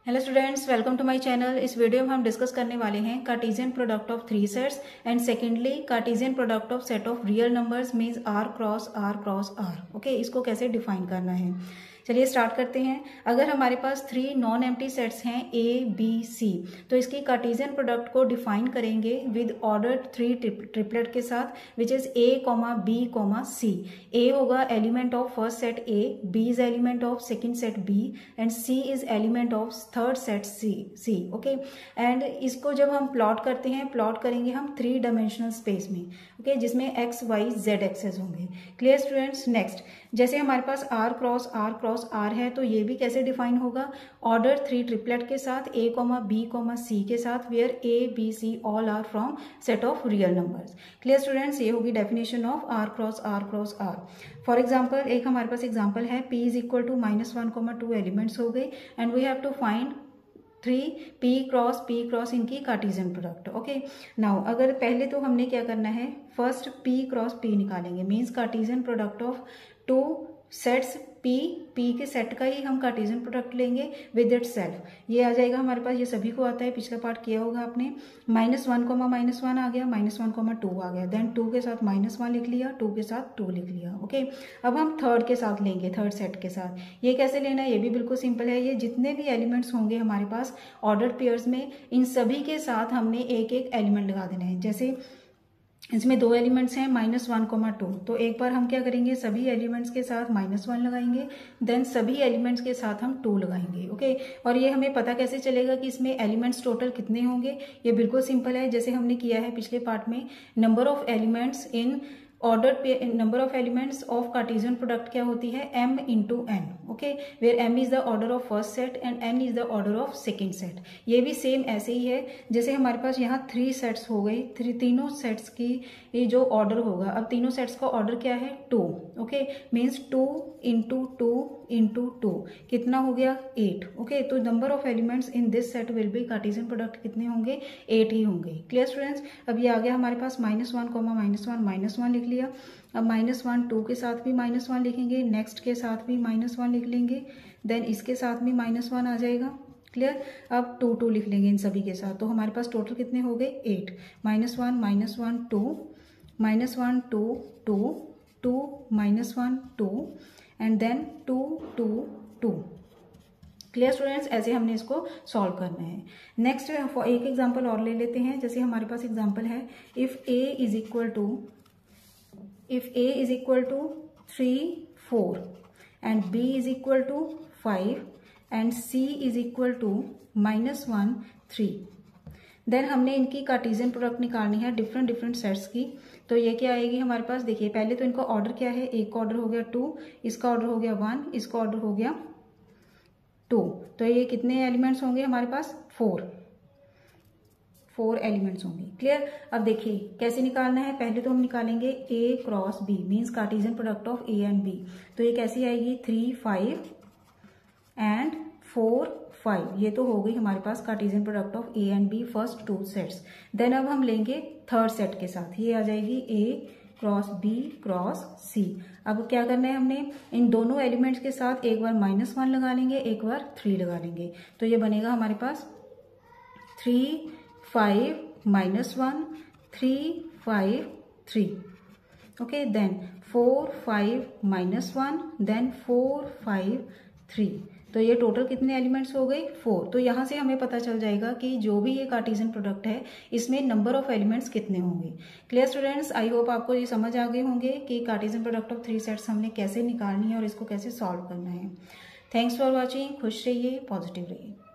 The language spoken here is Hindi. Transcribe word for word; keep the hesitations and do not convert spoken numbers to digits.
Hello students, welcome to my channel. इस वीडियो में हम डिस्कस करने वाले हैं Cartesian product of three sets and secondly Cartesian product of set of real numbers means R cross R cross R. Okay, इसको कैसे डिफाइन करना है, चलिए स्टार्ट करते हैं। अगर हमारे पास थ्री नॉन एम्प्टी सेट्स हैं ए बी सी, तो इसकी कार्टेशियन प्रोडक्ट को डिफाइन करेंगे विद ऑर्डर थ्री ट्रिपलेट के साथ, which is A comma B comma C. A होगा element of first set A, B is element of second set B and C is element of third set C C okay. And इसको जब हम प्लॉट करते हैं, प्लॉट करेंगे हम थ्री डायमेंशनल स्पेस में, ओके okay? जिसमें एक्स वाई जेड एक्सेस होंगे। Clear students? नेक्स्ट, जैसे हमारे पास R cross R cross R है, तो ये भी कैसे डिफाइन होगा? ऑर्डर थ्री ट्रिपलेट के साथ, A comma B comma C के साथ, where A B C all are from set of real numbers. Clear students? ये होगी definition of R cross R cross R. For example, एक हमारे पास एग्जाम्पल है, P is equal to minus one comma two elements हो गए and we have to find three P cross P cross इनकी कार्टेशियन प्रोडक्ट। ओके, नाउ अगर पहले तो हमने क्या करना है, फर्स्ट पी क्रॉस पी निकालेंगे, means Cartesian product of two sets P, P के सेट का ही हम कार्टेशियन प्रोडक्ट लेंगे विद इट सेल्फ। ये आ जाएगा हमारे पास, ये सभी को आता है, पिछला पार्ट किया होगा आपने। Minus one comma minus one आ गया, माइनस वन कोमा टू आ गया, देन टू के साथ माइनस वन लिख लिया, टू के साथ टू लिख लिया। ओके, अब हम थर्ड के साथ लेंगे, थर्ड सेट के साथ। ये कैसे लेना है, ये भी बिल्कुल सिंपल है। ये जितने भी एलिमेंट्स होंगे हमारे पास ऑर्डर पेयर्स में, इन सभी के साथ हमने एक एक एलिमेंट लगा देना है। जैसे इसमें दो एलिमेंट्स हैं, माइनस वन कोमा टू, तो एक बार हम क्या करेंगे, सभी एलिमेंट्स के साथ माइनस वन लगाएंगे, देन सभी एलिमेंट्स के साथ हम टू लगाएंगे। ओके, और ये हमें पता कैसे चलेगा कि इसमें एलिमेंट्स टोटल कितने होंगे? ये बिल्कुल सिंपल है, जैसे हमने किया है पिछले पार्ट में। Number of elements in order number of elements of Cartesian product क्या होती है, m into N. Okay, where m is the order of first set and n is the order of second set. ये भी सेम ऐसे ही है, जैसे हमारे पास यहाँ थ्री सेट्स हो गई, थ्री तीनों सेट्स की ये जो ऑर्डर होगा, अब तीनों सेट्स का ऑर्डर क्या है, two. Okay, means two into two into two कितना हो गया, एट। ओके, तो number of elements in this set will be Cartesian product कितने होंगे, एट ही होंगे। Clear students? अब ये आ गया हमारे पास minus one comma minus one, minus one लिख लिया। अब माइनस वन टू के साथ भी माइनस वन लिखेंगे, नेक्स्ट के साथ भी माइनस वन लिख लेंगे, देन इसके साथ भी माइनस वन आ जाएगा। क्लियर? अब टू टू लिख लेंगे इन सभी के साथ, तो हमारे पास टोटल कितने हो गए, eight. Minus one minus one two, minus one two two two minus one two and then two two two. Clear students? ऐसे हमने इसको सॉल्व करना है। नेक्स्ट एक एग्जांपल और ले लेते हैं। जैसे हमारे पास एग्जांपल है, if A is equal to if a is equal to three four and b is equal to five and c is equal to minus one three, then हमने इनकी कार्टेशियन प्रोडक्ट निकालनी है डिफरेंट डिफरेंट सेट्स की। तो ये क्या आएगी हमारे पास, देखिए पहले तो इनका ऑर्डर क्या है, एक का ऑर्डर हो गया टू, इसका ऑर्डर हो गया वन, इसका ऑर्डर हो गया टू, तो ये कितने एलिमेंट्स होंगे हमारे पास, फोर फोर एलिमेंट्स होंगे। क्लियर? अब देखिए कैसे निकालना है, पहले तो हम निकालेंगे A cross B, means Cartesian product of A and B. तो ये कैसी आएगी, three five and four five, ये तो हो गई हमारे पास Cartesian product of A and B, first two sets. Then अब हम लेंगे थर्ड सेट के साथ, ये आ जाएगी A cross B cross C. अब क्या करना है हमने, इन दोनों एलिमेंट्स के साथ एक बार माइनस वन लगा लेंगे, एक बार थ्री लगा लेंगे, तो ये बनेगा हमारे पास three five minus one, three five three. Okay, then four five minus one, then four five three, तो ये टोटल कितने एलिमेंट्स हो गए, फोर। तो यहाँ से हमें पता चल जाएगा कि जो भी ये कार्टेशियन प्रोडक्ट है, इसमें नंबर ऑफ एलिमेंट्स कितने होंगे। Clear students? आई होप आपको ये समझ आ गए होंगे कि Cartesian product of three sets हमने कैसे निकालनी है और इसको कैसे सॉल्व करना है। Thanks for watching. खुश रहिए, पॉजिटिव रहिए।